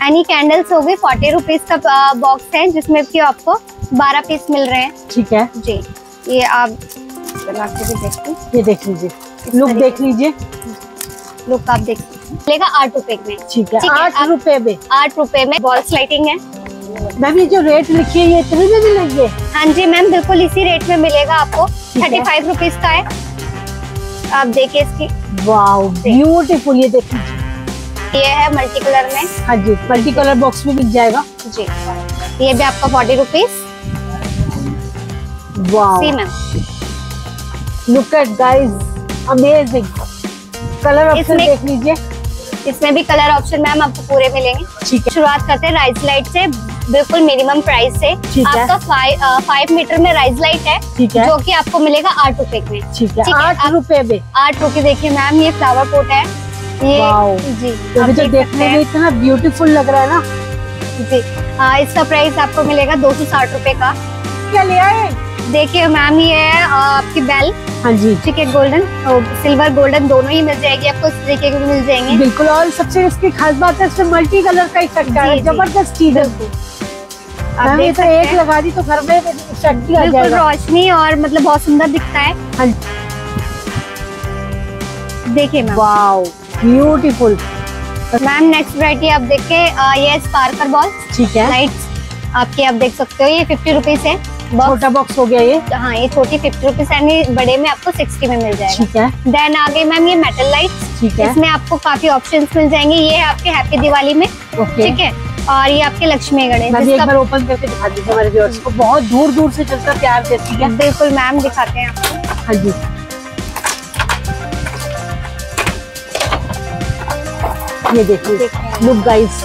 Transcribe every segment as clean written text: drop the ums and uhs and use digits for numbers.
And ये candles हो गई 40 रुपीज का बॉक्स है, जिसमें कि आपको 12 पीस मिल रहे हैं। ठीक है जी, ये आप चला के भी देखिए, ये देख लीजिए, लुक देख लीजिए, लुक आप देख लेगा 8 रुपए में। ठीक है, 8 रुपए में, 8 रुपए में बॉल्स लाइटिंग है। मैम ये जो रेट लिखी है ये इतने में मिलेंगे? हाँ जी मैम, बिल्कुल इसी रेट में मिलेगा आपको। 35 रुपीज का है। आप देखिए इसकी, वाओ ब्यूटीफुल, ये देख लीजिए, ये है मल्टी कलर में। हाँ जी, मल्टी कलर बॉक्स में मिल जाएगा जी। ये भी आपका 40 rupees. Wow ma'am, look at guys, amazing colour option देख लीजिए। इसमें भी कलर ऑप्शन मैम आपको पूरे मिलेंगे। ठीक है, शुरुआत करते हैं राइज लाइट से, बिल्कुल मिनिमम प्राइस से। आपका 5 मीटर में राइज लाइट है। ठीक है, जो कि आपको मिलेगा 8 रुपए में। ठीक है, 8 रुपए में। 8 रुपए। देखिए मैम, ये फ्लावर पोट है ये। जी, तो देखने में इतना ब्यूटीफुल लग रहा है ना। जी, इसका प्राइस आपको मिलेगा 260 रुपए का। क्या ले आए? देखिए मैम, ये है आपकी बेल। हाँ जी, ठीक है, गोल्डन और सिल्वर गोल्डन दोनों ही मिल जाएगी आपको, इस तरीके की भी मिल जाएंगे। बिल्कुल, और सबसे इसकी खास बात है इसमें मल्टी कलर का इफेक्ट है, जबरदस्त चीज है। आप देख तो एक लगा दी तो घर में इफेक्ट आ जाएगा, रोशनी और मतलब बहुत सुंदर दिखता है। हाँ। देखिए ma'am, wow beautiful. Ma'am next variety आप देखें, ये स्पार्कल बॉल। ठीक है, लाइट्स आपके आप देख सकते हो, ये 50 रुपीज है। छोटा बॉक्स हो गया ये। हाँ, ये छोटी 50 रुपीज है, बड़े में आपको 60 में मिल जाएगा। ठीक है, देन आ गई मैम ये मेटल लाइट्स। ठीक है, इसमें आपको काफी ऑप्शंस मिल जाएंगे। ये है आपके हैप्पी दिवाली में। ठीक है, और ये आपके लक्ष्मी गणेश। मैं एक बार ओपन करके दिखा दीजिए हमारे व्यूअर्स को, बहुत दूर दूर से चलता प्यार देती है। बिल्कुल मैम, दिखाते हैं आपको। हाँ जी, ये देखिए, लुक गाइस,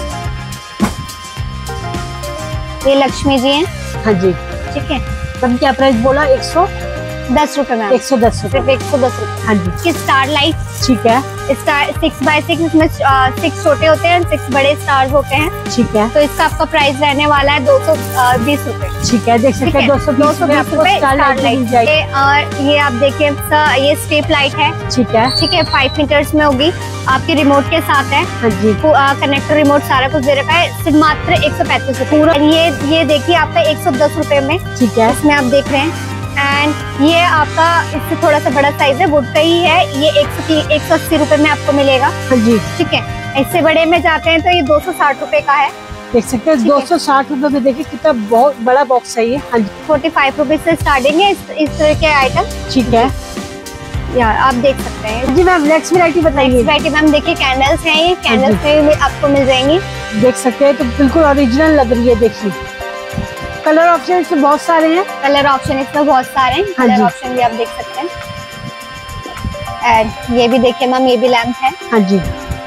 ये लक्ष्मी जी हैं। हाँ जी, ठीक है। तब क्या प्राइस बोला? 110 रुपए मैम। 110 रुपए, सिर्फ 110 रुपए। हाँ जी। की स्टार लाइट। ठीक है, स्टार 6x6, इसमें 6 छोटे होते हैं, 6 बड़े स्टार्स होते हैं। ठीक है, तो इसका आपका प्राइस रहने वाला है 220 रुपए। ठीक है, देख सकते हैं 220 रुपए स्टार लाइट मिल जाएगी। और ये आप देखिए, ये स्ट्रिप लाइट है। ठीक है, ठीक है, 5 मीटर्स में होगी, आपके रिमोट के साथ है। हाँ जी, कनेक्टर रिमोट सारा कुछ दे रखा है। सिर्फ मात्र 135 रुपए। और ये देखिए आपका 110 रुपए में। ठीक है, इसमें आप देख रहे हैं। एंड ये आपका इससे थोड़ा सा बड़ा साइज है, वुड का ही है। ये 180 रुपए में आपको मिलेगा। हाँ जी। ठीक है, इससे बड़े में जाते हैं तो ये 260 रुपए का है। देख सकते हैं 260 रुपए में। देखिए कितना बहुत बड़ा बॉक्स है ये। हाँ जी, 45 रुपीज से स्टार्टिंग है इस तरह के आइटम। ठीक है, यार आप देख सकते हैं। जी मैम, नेक्स्ट वैरायटी बताइए। वैरायटी मैम देखिए, कैंडल्स हैं। ये कैंडल्स में आपको मिल जाएंगी। देख सकते हैं, तो बिल्कुल ओरिजिनल लग रही है। देखिए कलर ऑप्शन इसमें बहुत सारे हैं। कलर ऑप्शन इसमें बहुत सारे हैं। कलर ऑप्शन भी आप देख सकते हैं। एंड ये भी देखिए मैम, ये भी लैंप है। हाँ जी,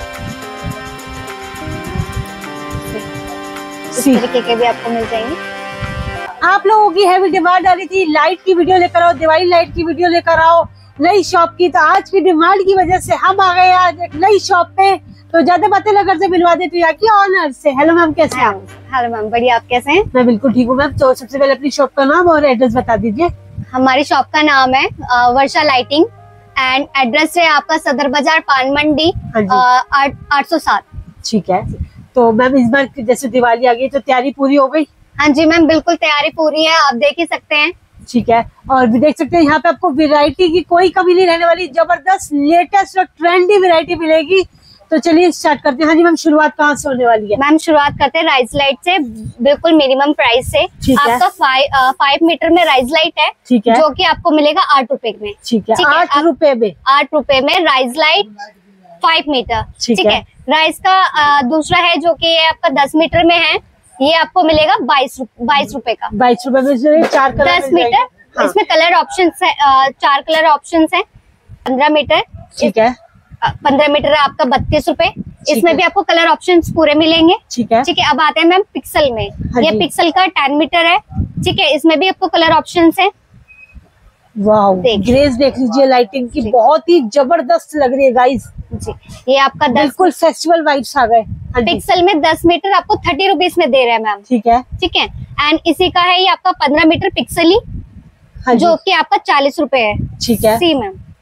इस तरीके के भी आपको मिल जाएंगे। आप लोगों की हैवी डिमांड आ रही थी लाइट की वीडियो लेकर आओ, दिवाली लाइट की वीडियो लेकर आओ नई शॉप की। तो आज की डिमांड की वजह से हम आ गए आज एक नई शॉप पे। तो ज्यादा बातें नगर से मिलवा देती हूँ यहाँ की ऑनर से। हेलो मैम, कैसे हैं आप? हेलो मैम, बढ़िया, आप कैसे हैं? मैं बिल्कुल ठीक हूँ मैम। तो सबसे पहले अपनी शॉप का नाम और एड्रेस बता दीजिए। हमारी शॉप का नाम है वर्षा लाइटिंग एंड एड्रेस है आपका सदर बाजार, पान मंडी, 807। ठीक है, तो मैम इस बार जैसे दिवाली आ गई तो तैयारी पूरी हो गई? हाँ जी मैम, बिल्कुल तैयारी पूरी है, आप देख ही सकते हैं। ठीक है, और भी देख सकते हैं यहाँ पे आपको वैरायटी की कोई कमी नहीं रहने वाली। जबरदस्त लेटेस्ट और ट्रेंडी वैरायटी मिलेगी। तो चलिए स्टार्ट करते हैं। हाँ जी मैम, शुरुआत कहाँ से होने वाली है? मैम शुरुआत करते हैं राइज लाइट से, बिल्कुल मिनिमम प्राइस से। आपका 5 मीटर में राइज लाइट है। ठीक है, जो कि आपको मिलेगा 8 रुपए में। ठीक है, 8 रुपए में। 8 रुपए में राइज लाइट 5 मीटर। ठीक है, राइज का दूसरा है जो कि आपका 10 मीटर में है। ये आपको मिलेगा 22 रुपए का। 22 रुपए में 4 कलर 10 मीटर। हाँ। इसमें कलर ऑप्शन है, 4 कलर ऑप्शन है। 15 मीटर। ठीक है, 15 मीटर आपका 32 रुपए। इसमें भी आपको कलर ऑप्शंस पूरे मिलेंगे। ठीक है, ठीक है, अब आते हैं मैम पिक्सल में। हाँ, ये पिक्सल का 10 मीटर है। ठीक है, इसमें भी आपको कलर ऑप्शंस है। वाओ, ग्रेस देख लीजिए, लाइटिंग की बहुत ही जबरदस्त लग रही है गाइस जी। ये आपका बिल्कुल फेस्टिवल वाइब्स आ गए। पिक्सल में 10 मीटर आपको 30 रुपीज में दे रहे हैं मैम। ठीक है, ठीक है, एंड इसी का है ये आपका 15 मीटर पिक्सली, जो कि आपका 40 रुपए है। ठीक है, सी मैम,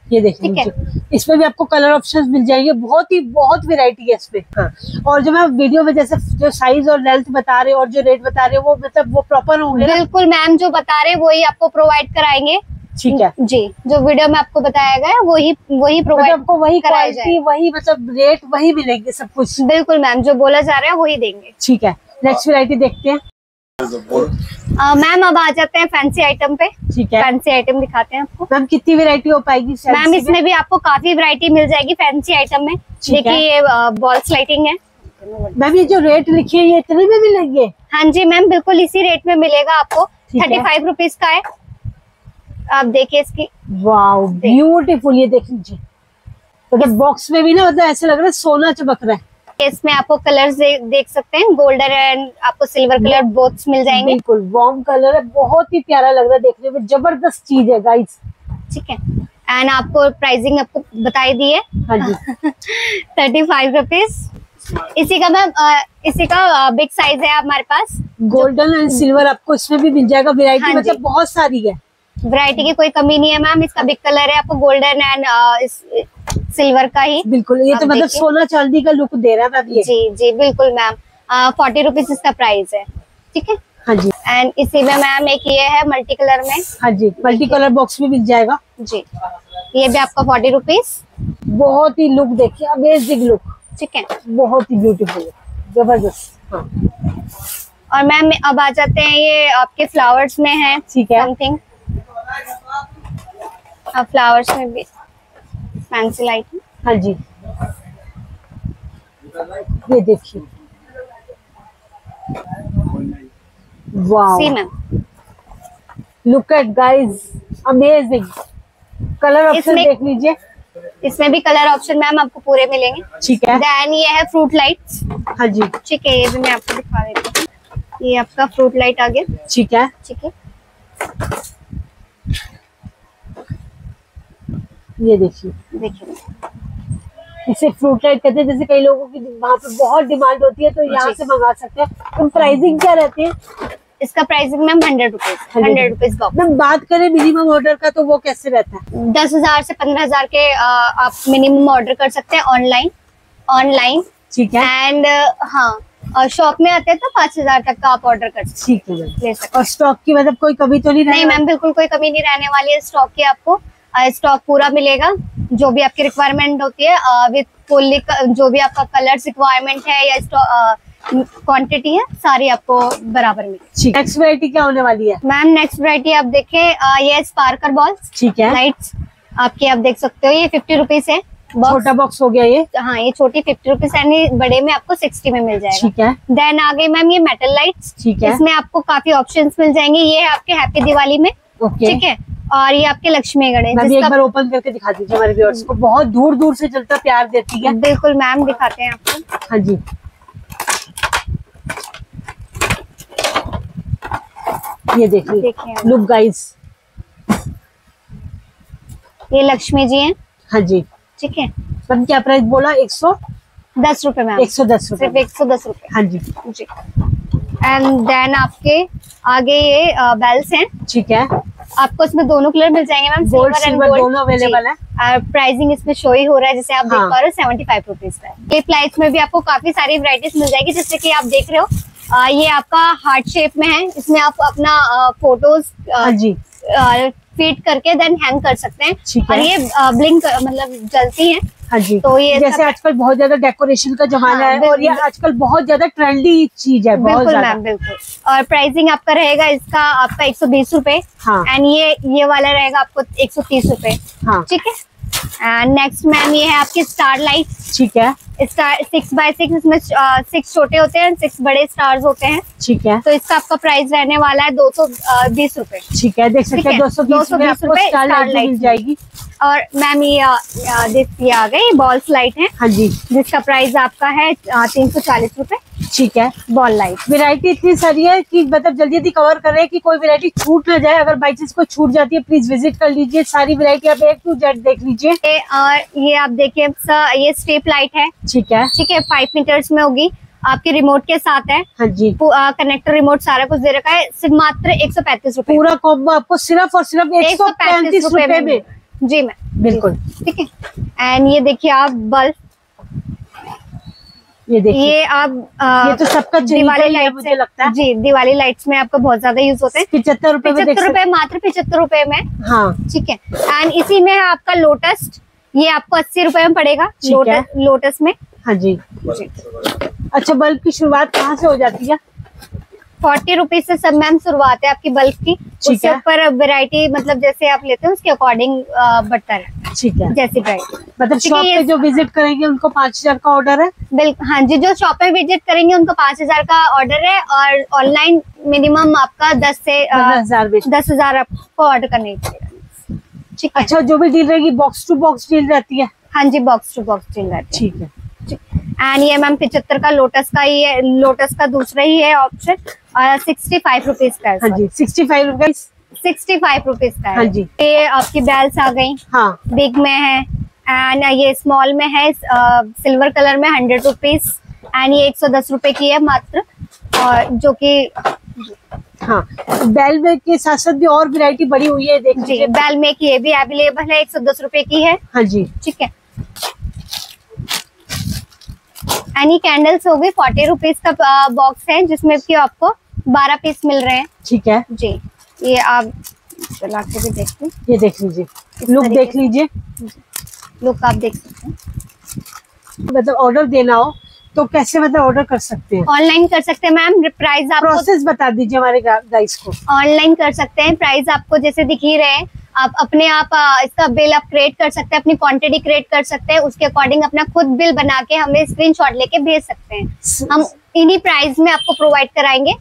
ये देख ठीक है। लीजिए, इसमें भी आपको कलर ऑप्शंस मिल जाएंगे, बहुत वैरायटी है इसमें। हाँ। और जो मैं वीडियो में जैसे जो साइज और लेंथ बता रहे हो और जो रेट बता रहे हो वो मतलब वो प्रॉपर होंगे ना? बिल्कुल मैम, जो बता रहे हैं वही आपको प्रोवाइड कराएंगे। ठीक है जी, जो वीडियो में आपको बताया गया है वही मतलब प्रोवाइड आपको वही कराया क्वालिटी, वही मतलब रेट वही मिलेंगे सब कुछ। बिल्कुल मैम, जो बोला जा रहा है वही देंगे। ठीक है, नेक्स्ट वैरायटी देखते हैं। मैम अब आ जाते हैं फैंसी आइटम पे। ठीक है फैंसी आइटम दिखाते हैं आपको। मैम, कितनी वैरायटी हो पाएगी मैम इसमें भी आपको काफी वैरायटी मिल जाएगी फैंसी आइटम में। ठीक है। देखिए ये बॉल्स लाइटिंग है। मैम ये जो रेट लिखी है ये इतने में मिलेंगे? हाँ जी मैम, बिल्कुल इसी रेट में मिलेगा आपको। 35 रुपीज का है। आप देखिए इसकी, वाओ ब्यूटीफुल, ये देख लीजिए, मतलब बॉक्स में भी ना मतलब ऐसे लग रहा है सोना चमक रहा है। इसमें आपको कलर्स देख सकते हैं, गोल्डन एंड आपको सिल्वर कलर बोथ मिल जाएंगे। बिल्कुल वार्म कलर है, बहुत ही प्यारा लग रहा है देखने में, जबरदस्त चीज है गाइस। ठीक है, एंड आपको प्राइसिंग आपको बताई दी है। हाँ जी 35 रुपीज। इसी का मैम इसी का बिग साइज है हमारे पास। गोल्डन एंड सिल्वर आपको इसमें भी मिल जाएगा, वैरायटी हाँ मतलब जी। बहुत सारी है। वैरायटी की कोई कमी नहीं है मैम। इसका बिग कलर है आपको गोल्डन एंड सिल्वर का ही। बिल्कुल, ये आप तो मतलब देखिए। सोना चांदी का लुक दे रहा है मैम ये। जी जी बिल्कुल मैम। 40 रुपीज इसका प्राइस है। ठीक है, हाँ जी एंड इसी में मैम एक ये है मल्टी कलर में। हाँ जी, मल्टी कलर बॉक्स भी मिल जाएगा। जी, ये भी आपका 40 रुपीज। बहुत ही लुक देखिए, अमेजिंग लुक, ठीक है, बहुत ही ब्यूटीफुल, जबरदस्त। हाँ और मैम अब आ जाते हैं ये आपके फ्लावर्स में है। ठीक है। समथिंग फ्लावर्स में भी फैंसी लाइट है। हाँ जी, ये देखिए, wow see ma'am, look at guys, amazing colour option इसमें- देख लीजिए। इसमें भी कलर ऑप्शन मैम आपको पूरे मिलेंगे। ठीक है। देन ये है फ्रूट लाइट्स। हाँ जी ठीक है, ये भी मैं आपको दिखा देती हूँ। ये आपका फ्रूट लाइट आ गया। ठीक है, ठीक है, ये देखिए, देखिए इसे फ्रूट लाइट कहते हैं। जैसे कई लोगों की वहाँ पे बहुत डिमांड होती है तो यहाँ जी। से मंगा सकते हैं। तो प्राइसिंग क्या रहती है? इसका pricing ma'am 100 rupees. 100 rupees box. Ma'am बात करें मिनिमम ऑर्डर का तो वो कैसे रहता है? 10,000 से 15,000 के आप मिनिमम ऑर्डर कर सकते हैं ऑनलाइन। ठीक है, एंड हाँ, और शॉप में आते हैं तो 5,000 तक का आप ऑर्डर कर सकते ठीक है मैम। हैं, ले सकते और स्टॉक की मतलब कोई कमी तो नहीं हैं। नहीं रहेगा? मैम, बिल्कुल कोई कमी नहीं रहने वाली है स्टॉक की। आपको स्टॉक पूरा मिलेगा, जो भी आपकी रिक्वायरमेंट होती है विद फुल्ली, जो भी आपका कलर्स रिक्वायरमेंट है या क्वांटिटी है, सारी आपको बराबर मिलेगी। ठीक है, नेक्स्ट वैरायटी क्या होने वाली है? मैम नेक्स्ट वैरायटी आप देखें, ये स्पार्कर बॉल्स ठीक है, लाइट्स आपकी, आप देख सकते हो। ये 50 रुपीज है बॉक्स। छोटा बॉक्स हो गया ये। हाँ, ये छोटी 50 रुपीज है, बड़े में आपको 60 में मिल जाएगा। ठीक है, देन आगे मैम ये मेटल लाइट्स। ठीक है, इसमें आपको काफी ऑप्शंस मिल जाएंगे। ये है आपके हैप्पी दिवाली में। ओके। ठीक है, और ये आपके लक्ष्मी गणेश, मैम एक जिसका बार ओपन करके दिखा दीजिए हमारे व्यूअर्स को, बहुत दूर दूर से चलता प्यार देती है। बिल्कुल मैम, दिखाते हैं आपको। हाँ जी, ये देखिए, देखिए लुक गाइस। ये लक्ष्मी जी हैं। हाँ जी, ठीक है, मैम क्या प्राइस बोला? 10 रुपए मैम, 110 सिर्फ रुपए। 110 रुपए। हाँ जी, जी, एंड देन आपके आगे ये बेल्स हैं। ठीक है, आपको इसमें दोनों कलर मिल जाएंगे ma'am, gold silver and silver gold दोनों अवेलेबल है। और प्राइसिंग इसमें शो ही हो रहा है, जैसे आप देख हाँ। पा रहे हो 75 रुपीज का है। क्लिप लाइट्स में भी आपको काफी सारी वैरायटीज मिल जाएगी, जैसे कि आप देख रहे हो। ये आपका हार्ट शेप में है। इसमें आप अपना फोटोज हाँ जी, फीड करके देन हैंग कर सकते हैं। ठीक और है। ये ब्लिंक मतलब जलती हैं। हाँ जी, तो ये जैसे सब- आजकल बहुत ज्यादा डेकोरेशन का जमाना हाँ, है और ये बिल्कुल। आजकल बहुत ज्यादा ट्रेंडी चीज है, बहुत बिल्कुल ज्यादा। मैम, बिल्कुल। और प्राइसिंग आपका रहेगा इसका आपका 120 रुपए। हाँ। एंड ये वाला रहेगा आपको 130 रुपए। हाँ, ठीक है, एंड नेक्स्ट मैम ये है आपकी स्टार लाइट। ठीक है, स्टार 6x6, इसमें 6 छोटे होते हैं, 6 बड़े स्टार्स होते हैं। ठीक है, तो इसका आपका प्राइस रहने वाला है 220 रुपए। ठीक है, देख सकते ठीक हैं है, 220 में आपको रुपए स्टार लाइट मिल जाएगी। और मैम ये आ गई बॉल्स लाइट है, हाँ जी, जिसका प्राइस आपका है 340 रुपए। ठीक है। Ball light. वैरायटी इतनी सारी है कि मतलब जल्दी जल्दी कवर कर रहे हैं कि कोई वैरायटी छूट ना जाए। अगर बाई चांस कोई छूट जाती है प्लीज विजिट कर लीजिए, सारी वैरायटी आप A to Z देख लीजिए। ये आप देखिए ये स्ट्रिप लाइट है। ठीक है, ठीक है, 5 मीटर्स में होगी, आपके रिमोट के साथ है। हाँ जी, कनेक्टर रिमोट सारा कुछ दे रखा है, सिर्फ मात्र 135 रुपए। पूरा कॉम्बो आपको सिर्फ और सिर्फ 135 रुपए में। जी मैम। बिल्कुल। ठीक है। एंड ये देखिए आप बल्ब, ये देखिए, ये आप ये तो सबका दिवाली लाइट मुझे लगता है। जी, दिवाली लाइट्स में आपको बहुत ज्यादा यूज होते हैं। 75 रुपए में, 75 रुपए, मात्र 75 रुपए में। हाँ ठीक है। एंड इसी में है आपका लोटस, ये आपको 80 रुपए में पड़ेगा। लोटस में हाँ जी। अच्छा, बल्ब की शुरुआत कहाँ से हो जाती है? 40 रुपीज से सब मैम शुरुआत है आपकी बल्ब की। उसके ऊपर वैरायटी मतलब जैसे आप लेते हैं उसके अकॉर्डिंग बढ़ता है। ठीक है, जैसी प्राइस। मतलब शॉप पे जो विजिट करेंगे उनको 5000 का ऑर्डर है? बिल्कुल, हाँ जी, जो शॉप पे विजिट करेंगे उनको 5000 का ऑर्डर है, और ऑनलाइन मिनिमम आपका 10,000 आपको ऑर्डर करना पड़ेगा। ठीक है। अच्छा, जो भी डील रहेगी बॉक्स टू बॉक्स डील रहती है? हाँ जी, बॉक्स टू बॉक्स डील रहती है। ठीक है। एंड ये मैम 75 का लोटस का ही है, लोटस का दूसरा ही है ऑप्शन, और 65 रुपीज का है। हाँ जी, 65 रुपीज, 65 रुपीज का है। हाँ जी। ये आपकी बेल्स आ गई। हाँ, बिग में है, एंड ये स्मॉल में है सिल्वर कलर में 100 रुपीज, एंड ये 110 रुपए की है मात्र। और जो कि हाँ, बेल में के साथ साथ भी और वैरायटी बड़ी हुई है, देख जी, बेल में की ये भी अवेलेबल है, 110 रुपए की है। हाँ जी। ठीक है। एनी कैंडल्स हो गई, 40 रुपीज का बॉक्स है, जिसमें कि आपको 12 पीस मिल रहे हैं। ठीक है जी, ये आप चला के भी देखिए, ये देख लीजिए, लुक देख लीजिए, लुक आप देख सकते हैं। मतलब ऑर्डर देना हो तो कैसे मतलब ऑर्डर कर सकते हैं? ऑनलाइन कर सकते हैं मैम, प्राइस आपको प्रोसेस बता दीजिए हमारे गाइस को। ऑनलाइन कर सकते हैं, प्राइस आपको जैसे दिख ही रहे हैं, आप अपने आप इसका बिल आप क्रिएट कर सकते हैं, अपनी क्वांटिटी क्रिएट कर सकते हैं, उसके अकॉर्डिंग अपना खुद बिल बना के हमें स्क्रीनशॉट लेके भेज सकते हैं। हम इन्हीं प्राइस में आपको प्रोवाइड कराएंगे,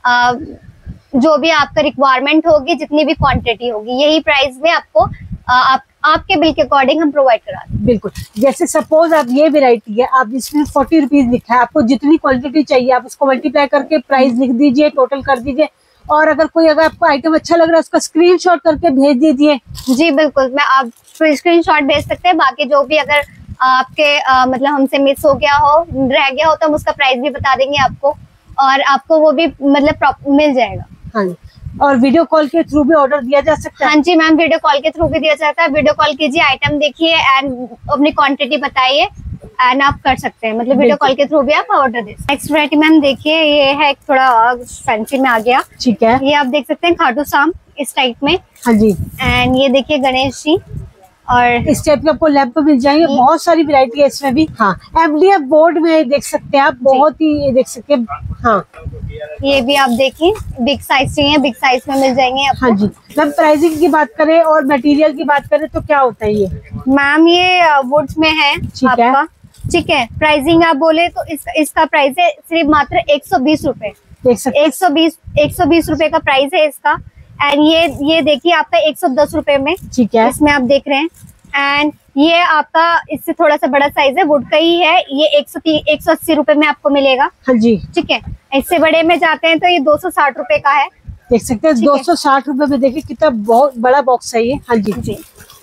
जो भी आपका रिक्वायरमेंट होगी, जितनी भी क्वांटिटी होगी, यही प्राइस में आपको आपके बिल के अकॉर्डिंग हम प्रोवाइड करा दें। बिल्कुल। जैसे सपोज आप ये वैरायटी है, आप इसमें 40 रुपीज लिखा है, आपको जितनी क्वांटिटी चाहिए आप उसको मल्टीप्लाई करके प्राइस लिख दीजिए, टोटल कर दीजिए, और अगर आपको आइटम अच्छा लग रहा है उसका स्क्रीनशॉट करके भेज दीजिए। जी बिल्कुल, मैं आप स्क्रीनशॉट भेज सकते हैं। बाकी जो भी अगर आपके मतलब हमसे मिस हो गया हो, रह गया हो, तो हम उसका प्राइस भी बता देंगे आपको, और आपको वो भी मतलब मिल जाएगा। हाँ जी। और वीडियो कॉल के थ्रू भी ऑर्डर दिया जा सकता है? हाँ जी मैम, वीडियो कॉल के थ्रू भी दिया जाता है। वीडियो कॉल कीजिए, आइटम देखिए, एंड अपनी क्वांटिटी बताइए, एंड आप कर सकते हैं, मतलब वीडियो कॉल के थ्रू भी आप ऑर्डर दे सकते हैं। नेक्स्ट वैरायटी मैम देखिए, ये है थोड़ा फैंसी में आ गया। ठीक है। ये आप देख सकते हैं खाटू श्याम इस टाइप में। हाँ जी। एंड ये देखिए गणेश जी, और इस टाइप के आपको लैंप मिल जाएंगे, बहुत सारी वैरायटी है इसमें भी। हाँ, MDF बोर्ड में देख सकते हैं आप, बहुत ही देख सकते हैं। हाँ, ये भी आप देखिए, बिग साइज चाहिए, बिग साइज में मिल जाएंगे आपको। हाँ जी। मैम, प्राइसिंग की बात करें और मटेरियल की बात करें तो क्या होता है ये? मैम ये वुड्स में है आपका। ठीक है। प्राइसिंग आप बोले तो इसका प्राइस है सिर्फ मात्र 120 रुपए। देख सकते 120 रुपए का प्राइस है इसका। एंड ये देखिए आपका 110 रुपए में। ठीक है। इसमें आप देख रहे हैं। एंड ये आपका इससे थोड़ा सा बड़ा साइज है, वुड का ही है, ये 180 रुपए में आपको मिलेगा। हाँ जी। ठीक है। इससे बड़े में जाते हैं तो ये 260 रुपए का है। देख सकते हैं 260 रुपए में, देखिए कितना बहुत बड़ा बॉक्स है ये। हाँ जी। जी।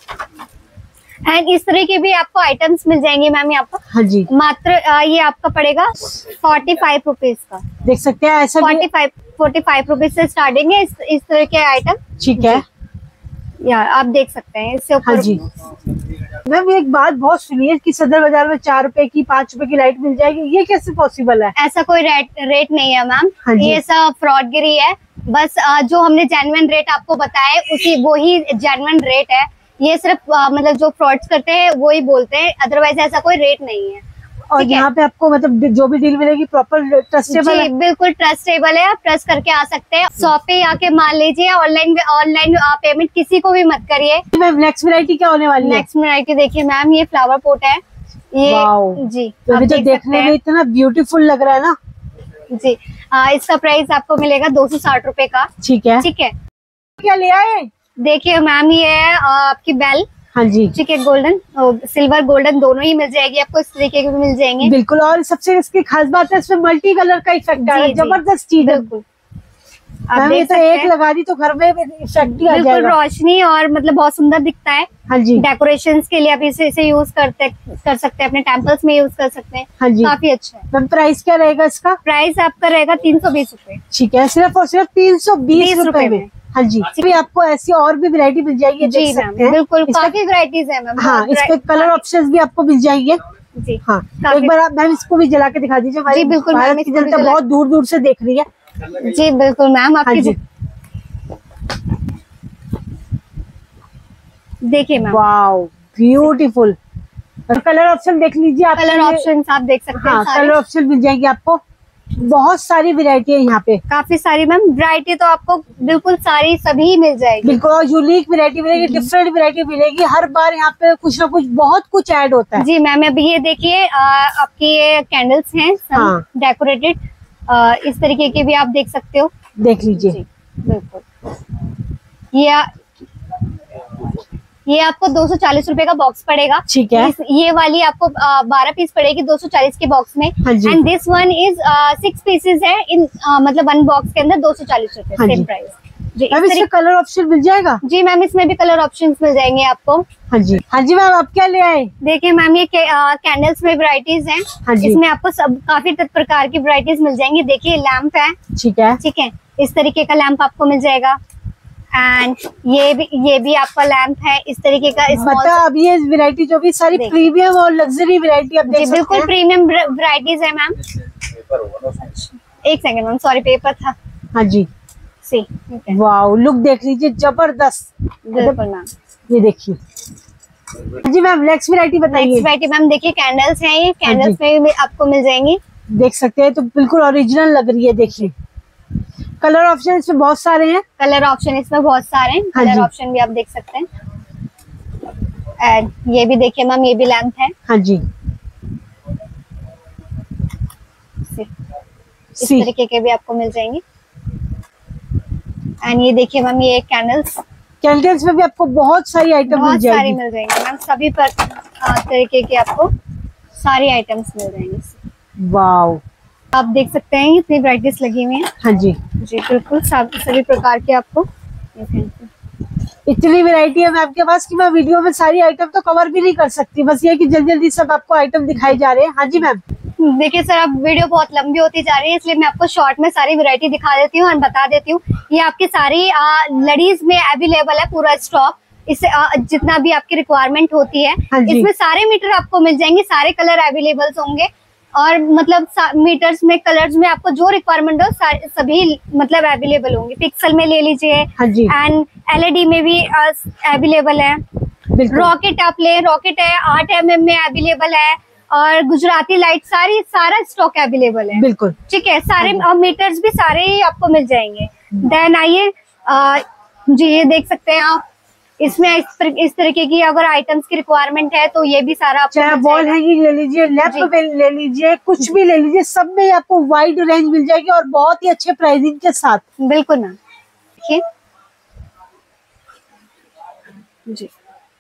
एंड इस तरह के भी आपको आइटम्स मिल जाएंगे मैम यहाँ पर। हाँ जी। मात्र ये आपका पड़ेगा 45 रुपीज का। देख सकते हैं ऐसा 45 रुपीज से स्टार्टिंग है इस तरह के आइटम। ठीक है। या आप देख सकते हैं इससे ऊपर। हाँ जी। मैम एक बात बहुत सुनी है कि सदर बाजार में 4 रुपए की 5 रुपए की लाइट मिल जाएगी, ये कैसे पॉसिबल है? ऐसा कोई रेट नहीं है मैम। हाँ जी। ये सब फ्रॉडगिरी है। बस जो हमने जेन्युइन रेट आपको बताया वो ही जेन्युइन रेट है। ये सिर्फ मतलब जो फ्रॉड्स करते हैं वो ही बोलते हैं, अदरवाइज ऐसा कोई रेट नहीं है। और यहाँ पे आपको मतलब जो भी डील मिलेगी प्रॉपर ट्रस्टेबल है? बिल्कुल ट्रस्टेबल है, आप ट्रस्ट करके आ सकते हैं। शॉप पे आके मान लीजिए, ऑनलाइन पेमेंट किसी को भी मत करिए। मैम नेक्स्ट वैरायटी क्या होने वाली है? नेक्स्ट वैरायटी देखिए मैम, ये फ्लावर पोट है ये। जी, तो देखने में इतना ब्यूटीफुल लग रहा है ना जी। इसका प्राइस आपको मिलेगा 260 रुपए का। ठीक है। ठीक है। क्या ले आए? देखिए मैम, ये है आपकी बेल। हाँ जी। ठीक है। गोल्डन सिल्वर गोल्डन दोनों ही मिल जाएगी आपको, इस तरीके के भी मिल जाएंगे। बिल्कुल। और सबसे इसकी खास बात है इसमें मल्टी कलर का इफेक्ट है, जबरदस्त चीज है। बिल्कुल। ये तो एक लगा दी तो घर में इफेक्ट ही आ जाएगा। बिल्कुल रोशनी, और मतलब बहुत सुंदर दिखता है। हाँ जी। डेकोरेशंस के लिए आप इसे यूज कर सकते हैं, अपने टेम्पल्स में यूज कर सकते हैं। हाँ जी। काफी अच्छा है। मैम प्राइस क्या रहेगा इसका? प्राइस आपका रहेगा 320 रुपए। ठीक है। सिर्फ और सिर्फ 320 रुपए में। हाँ जी, भी आपको ऐसी और भी वैरायटी मिल जाएगी, जी मैम, बिल्कुल काफी वैरायटीज है मैम। हाँ, इसमें कलर ऑप्शंस भी आपको मिल जाएंगे जी। हाँ, एक बार आप मैम इसको भी जला के दिखा दीजिए। जी बिल्कुल, भारत की जनता बहुत दूर दूर से देख रही है। जी बिल्कुल मैम, आपकी देखिए ma'am, wow beautiful. Colour option देख लीजिए आप, कलर ऑप्शन आप देख सकते हैं। हाँ, कलर ऑप्शन मिल जाएंगे आपको, बहुत सारी वैरायटी है यहाँ पे, काफी सारी मैम वैरायटी, तो आपको बिल्कुल सारी सभी मिल जाएगी। बिल्कुल, और यूनिक वैरायटी मिलेगी, डिफरेंट वैरायटी मिलेगी हर बार। यहाँ पे कुछ ना कुछ बहुत कुछ ऐड होता है। जी मैम, अभी ये देखिए आपकी ये कैंडल्स हैं डेकोरेटेड, इस तरीके के भी आप देख सकते हो, देख लीजिए। बिल्कुल, ये आपको 240 रुपए का बॉक्स पड़ेगा। ठीक है, ये वाली आपको 12 पीस पड़ेगी 240 के बॉक्स में। And this one is 6 pieces है इन मतलब 1 बॉक्स के अंदर 240 रुपए, सेम प्राइस। जी, मैम इसमें कलर ऑप्शन मिल जाएगा? जी मैम, इसमें भी कलर ऑप्शंस मिल जाएंगे आपको। हाँ जी, हाँ जी मैम, आप क्या ले आए? देखिए मैम, ये कैंडल्स में वैरायटीज हैं। हाँ जी, इसमें आपको सब काफी प्रकार की वैरायटीज मिल जाएंगी। देखिए लैंप है, ठीक है, ठीक है, इस तरीके का लैंप आपको मिल जाएगा। एंड ये भी आपका लैंप है इस तरीके का। मतलब अब ये वैरायटी जो भी सारी प्रीमियम और लग्जरी वैरायटी आप देख सकते हैं। बिल्कुल प्रीमियम वैरायटीज है मैम। एक सेकंड मैम, सॉरी पेपर था। हाँ जी, सी वाओ, लुक देख लीजिए, जबरदस्त। बिल्कुल मैम, ये देखिए जी मैम, नेक्स्ट वैरायटी बताइए। नेक्स्ट वैरायटी मैम देखिए कैंडल्स हैं, ये कैंडल्स में भी आपको मिल जाएंगी, देख सकते हैं, तो बिल्कुल ओरिजिनल लग रही है। देखिए कलर ऑप्शन इसमें बहुत सारे हैं। कलर ऑप्शन इसमें बहुत सारे हैं, कलर ऑप्शन भी आप देख सकते हैं। एंड ये भी देखिए मैम, ये भी लैंप है। हाँ जी, इस तरीके के भी आपको मिल जाएंगे। एंड ये देखिए मैम, ये कैंडल्स में भी आपको बहुत सारी आइटम मिल जाएगी। सारी मिल जाएंगी मैम, सभी तरीके के आपको सारी आइटम्स मिल जाएंगी। वाओ, आप देख सकते हैं इतनी वैरायटीज लगी हुई हैं। हाँ जी, जी बिल्कुल, सभी प्रकार के आपको इतनी वैरायटी है मैम के पास कि मैं वीडियो में सारी आइटम तो कवर भी नहीं कर सकती। बस ये कि जल्दी जल्दी सब आपको आइटम दिखाई जा रहे हैं। हाँ जी मैम, देखिए सर, अब वीडियो बहुत लंबी होती जा रही है, इसलिए मैं आपको शॉर्ट में सारी वैरायटी दिखा देती हूँ और बता देती हूँ। ये आपकी सारी लड़ीज में अवेलेबल है, पूरा स्टॉक। इससे जितना भी आपकी रिक्वायरमेंट होती है, इसमें सारे मीटर आपको मिल जाएंगे, सारे कलर अवेलेबल होंगे। और मतलब मीटर्स में, कलर्स में आपको जो रिक्वायरमेंट हो सभी मतलब अवेलेबल होंगे। पिक्सल में ले लीजिए, एंड LED में भी अवेलेबल है। रॉकेट आप ले, रॉकेट है 8 mm में अवेलेबल है, और गुजराती लाइट सारा स्टॉक अवेलेबल है। बिल्कुल ठीक है, सारे मीटर्स भी सारे ही आपको मिल जाएंगे। देन आइए जी, ये देख सकते हैं आप, इसमें इस तरीके की अगर आइटम्स की रिक्वायरमेंट है तो ये भी सारा आपको, चाहे वॉल हैंगिंग ले लीजिए, लैंप ले लीजिए, कुछ भी ले लीजिए, सब में आपको वाइड रेंज मिल जाएगी और बहुत ही अच्छे प्राइसिंग के साथ। बिल्कुल मैम, देखिए जी,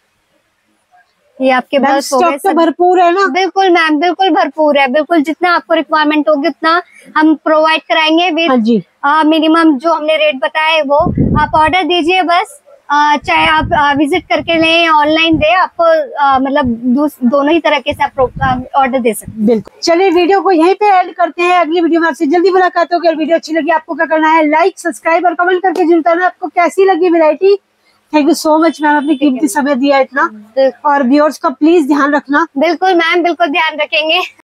ये आपके पास स्टॉक तो भरपूर है ना? बिल्कुल मैम, बिल्कुल भरपूर है। बिल्कुल जितना आपको रिक्वायरमेंट होगी उतना हम प्रोवाइड कराएंगे विद मिनिमम जो हमने रेट बताया है वो। आप ऑर्डर दीजिए बस, चाहे आप विजिट करके लें या ऑनलाइन दे, आपको मतलब दोनों ही तरह के से आप ऑर्डर दे सकते हैं। बिल्कुल, चलिए वीडियो को यहीं पे एंड करते हैं। अगली वीडियो में आपसे जल्दी मुलाकात होगी। वीडियो अच्छी लगी आपको क्या करना है, लाइक, सब्सक्राइब और कमेंट करके जरूर बताना आपको कैसी लगी वैरायटी। Thank you so much ma'am, अपनी कीमती समय दिया इतना, और व्यूअर्स का प्लीज ध्यान रखना। बिल्कुल मैम, बिल्कुल ध्यान रखेंगे।